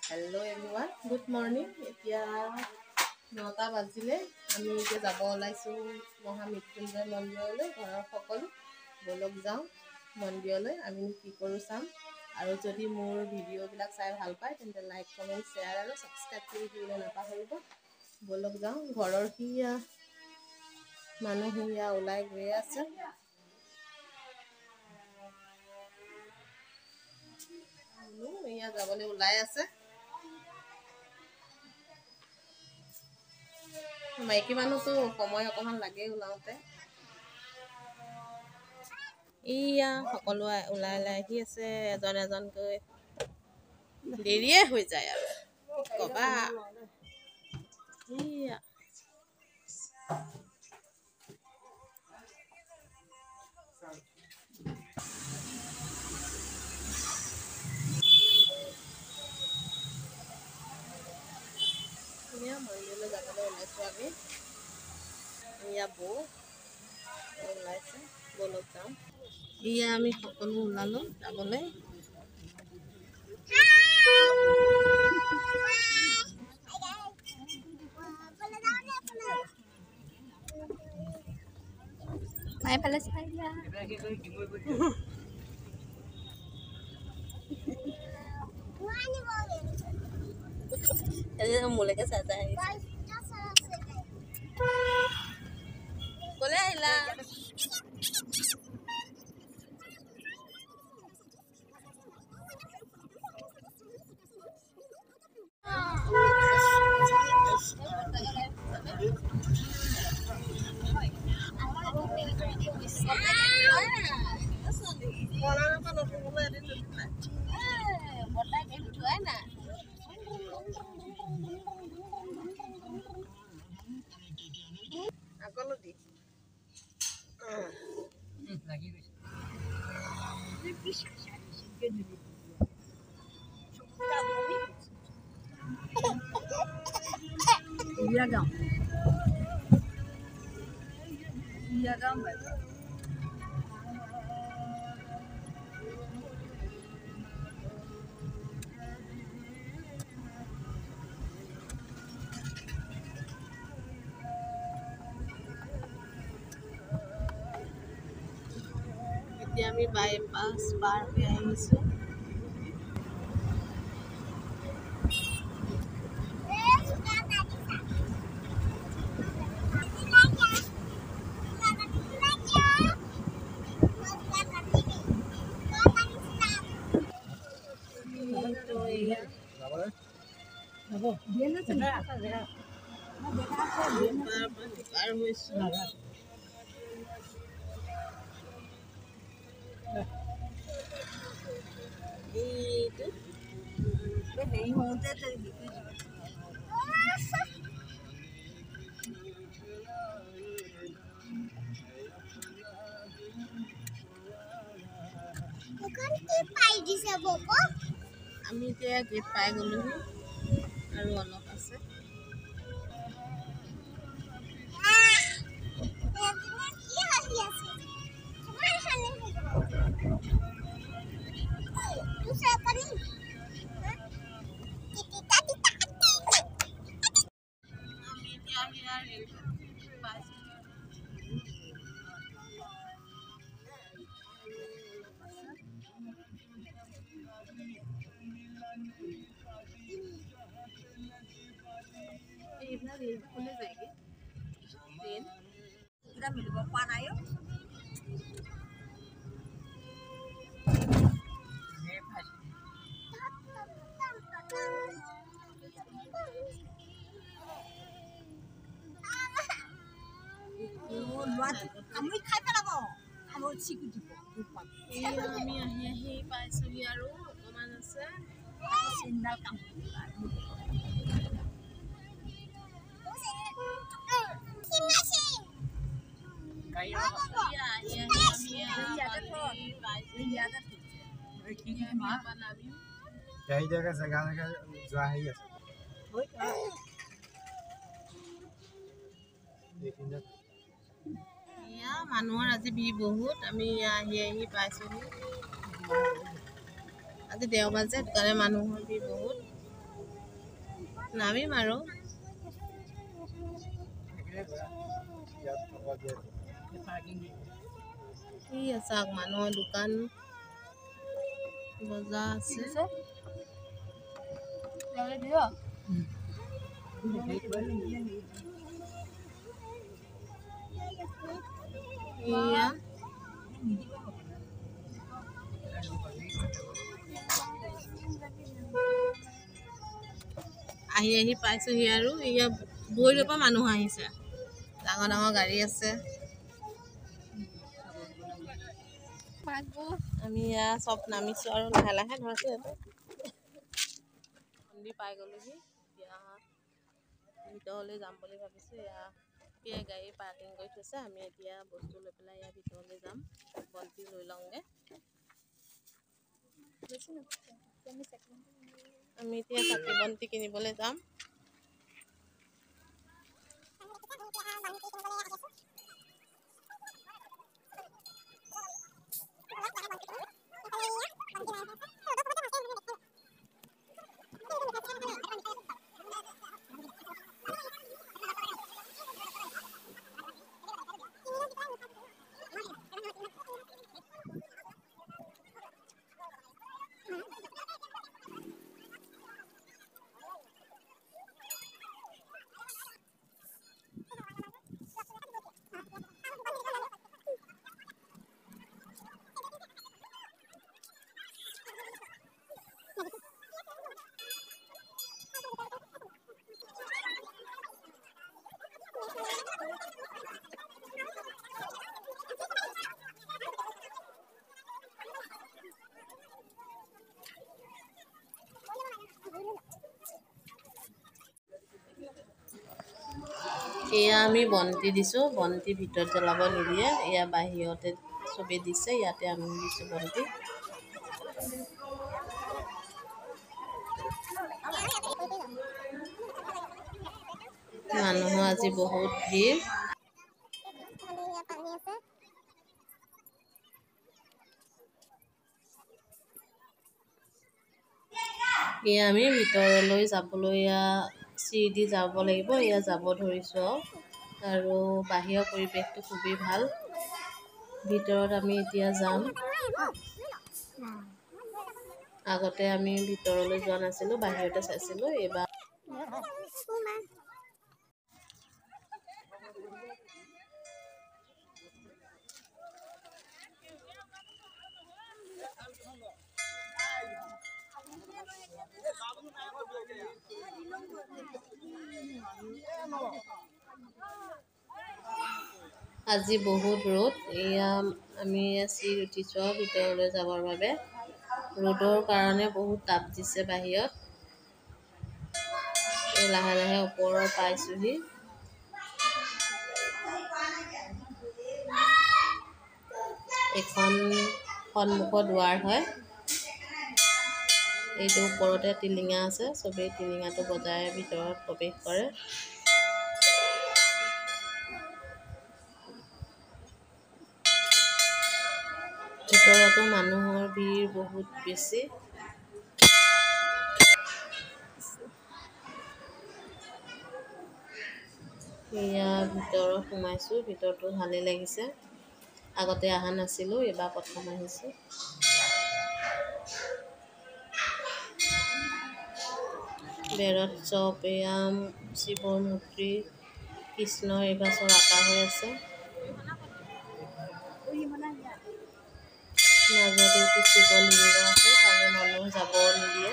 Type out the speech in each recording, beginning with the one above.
Hello everyone good morning এতিয়া 9টা বাজিলে আমি এতিয়া যাব ওলাইছো মহামৃত্যুঞ্জয় মন্দিৰলৈ ঘৰৰ সকলো বলক যাওঁ মন্দিৰলৈ আমি কি কৰো চাম আৰু যদি মোৰ ভিডিঅ'বিলাক চাই ভাল পায় তেন্তে লাইক কমেন্ট শ্বেয়াৰ আৰু সাবস্ক্ৰাইব কৰি দিবলৈ নাপাহৰিব বলক যাওঁ ঘৰৰ হিয়া মানুহ হিয়া ওলাই গৈ আছে ইয়া যাবলৈ ওলাই আছে মাইকী মানুহতো সময় অকমান লাগে ওলাওতে ইয়া সকলো ওলাই আহি আছে এজন এজনকৈ দেৰিয়ে হৈ যায় আৰু কবা ইয়া মন্দিৰলৈ যাবলৈ ওলাইছো আমি ইয়া বৌ ওলাইছে বলক যাওঁ ইয়া আমি সকলো ওলালো যাবলৈ মাই ফালে চাই দিয়া Jadi mulai ke sana. Boleh lah. এতিয়া আমি বাইপাস পাৰ হৈ আহিছো পাৰ হৈছো नहीं होते थे আমি এতিয়া গেট পাই গলোহি আৰু অলপ আছে खुले जाएगी ट्रेन पूरा मिलवा पाना है আমি খাই পেলাব আমাৰ চিকু দিব আমি আহি পাইছোহি আৰু অকমান আছে চিন্তাৰ কাম यही जगह जगह जो है ये মানুহৰ আজি বি বহুত আমি আহি পাইছোহি আজি দেওবাৰ যে কাৰণে মানুহৰ বি বহুত নামিম আৰু কি আছে মানুহৰ দোকান বজাৰ আছে ইয়া আহি পাইছোহি আৰু ইয়া বৈৰ পৰা মানুহ আহিছে ডাঙৰ ডাঙৰ গাড়ী আছে আমি ইয়া চব নামিছো আৰু লাহে লাহে ধৰিছো ইয়াতে মন্দিৰ পাই গ'লোহি এতিয়া ভিতৰলৈ যাম বুলি ভাবিছো ইয়া গাড়ী পাৰ্কিং কৰি থৈছে আমি এতিয়া বস্তু লৈ পেলাই ইয়াৰ ভিতৰলৈ যাম বন্তি লৈ লওঁগে আমি এতিয়া চাকি বন্তি কিনিবলৈ যাম এয়া আমি বন্তি দিছো বন্তি ভিতৰত জ্বলাব নিদিয়ে এয়া বাহিৰতে চবে দিছে ইয়াতে আমি দিছো বন্তি মানুহৰ আজি বহুত ভিৰ এয়া আমি ভিতৰলৈ যাবলৈ চিৰি যাব লাগিব এয়া যাব ধৰিছো আৰু বাহিৰৰ পৰিৱেশটো খুবেই ভাল ভিতৰত আমি এতিয়া যাম আগতে আমি ভিতৰলৈ যোৱা নাছিলো বাহিৰতে চাইছিলো এবাৰ আজি বহুত ৰ'দ এয়া আমি চিৰি উঠিছো ভিতৰলৈ যাবৰ বাবে ৰ'দৰ কাৰণে বহুত তাপ দিছে বাহিৰত লাহে লাহে ওপৰৰ পাইছোহি এখন সন্মুখৰ দুৱাৰ হয় এইটো ওপৰতে টিলিঙা আছে চবেই টিলিঙাটো বজাই ভিতৰত প্ৰৱেশ কৰে ভিতৰতো মানুহৰ ভিৰ বহুত বেছি এয়া ভিতৰত সোমাইছো ভিতৰতো ভালেই লাগিছে আগতে অহা নাছিলো এবাৰ প্ৰথম আহিছো বেৰত চব এয়া শিৱৰ মূৰ্তি কৃষ্ণৰ এইবাৰ চব আঁকা হৈ আছে মাজত এইটো শিৱলিংগ আছে তাৰে মানুহ যাব নিদিয়ে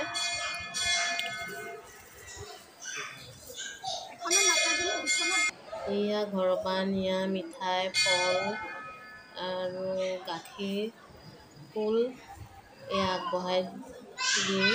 এয়া ঘৰৰ পৰা নিয়া মিঠাই ফল আৰু গাখীৰ ফুল এয়া আগবঢ়াই দিওঁ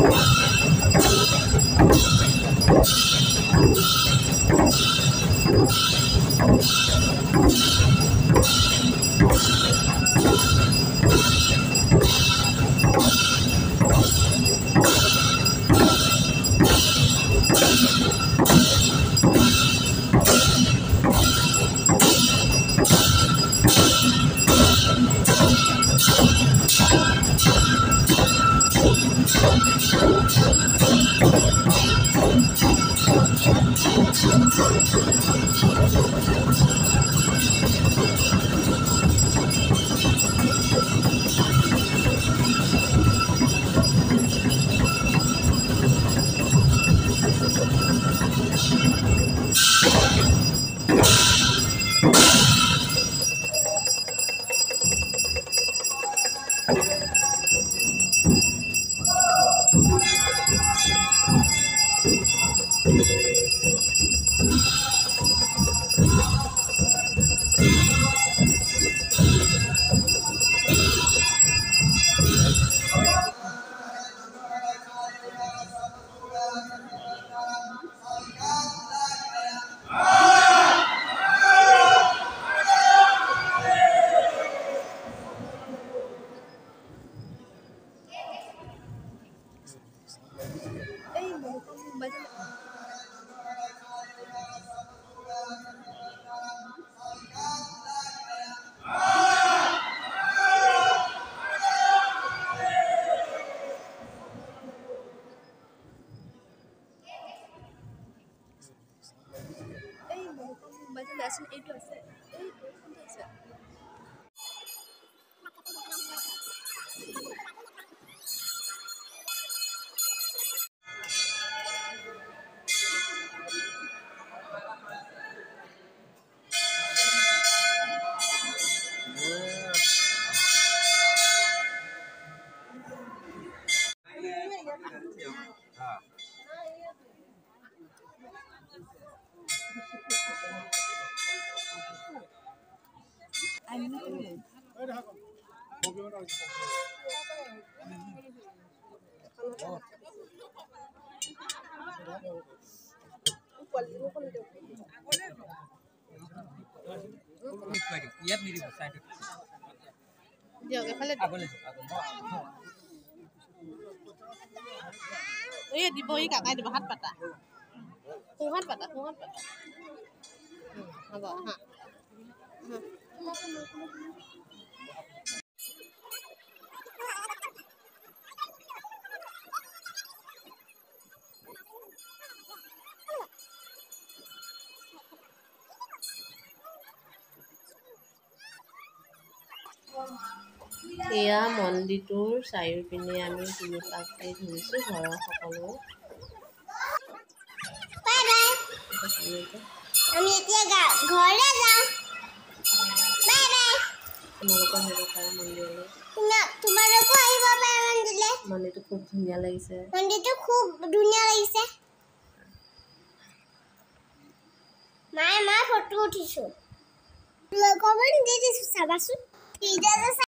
দিয়ক এফালে এই দিব ই কাকাই দিব হাত পাতা সোঁহাত পাতা হ'ব হা এয়া মন্দিৰটোৰ চাৰিওপিনে আমি তিনিওটাকৈ ঘূৰিছোঁ ঘৰৰ সকলো আমি এতিয়া ঘৰলৈ যাওঁ বাই বাই তোমালোকৰ আহিব পাৰে মন্দিৰলৈ তোমালোকো আহিব পাৰে মন্দিৰলৈ মন্দিৰটো খুব ধুনীয়া লাগিছে মায়ে ফটো উঠিছোঁ লগৰ দি দিছোঁ চাবাচোন